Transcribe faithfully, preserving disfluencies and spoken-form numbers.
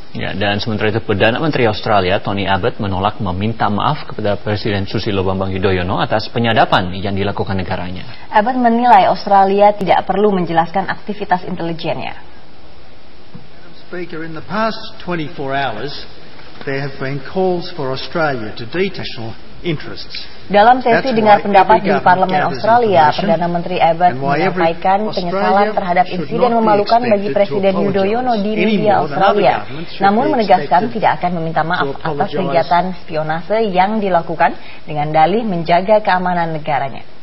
Ya, dan sementara itu Perdana Menteri Australia Tony Abbott menolak meminta maaf kepada Presiden Susilo Bambang Yudhoyono atas penyadapan yang dilakukan negaranya. Abbott menilai Australia tidak perlu menjelaskan aktivitas intelijennya. Madam Speaker, in the past twenty-four hours, there have been calls for Australia to detail interests. Dalam sesi dengar pendapat di Parlemen Australia, Perdana Menteri Abbott menyampaikan penyesalan terhadap insiden memalukan bagi Presiden Yudhoyono di media Australia, namun menegaskan tidak akan meminta maaf atas kegiatan spionase yang dilakukan dengan dalih menjaga keamanan negaranya.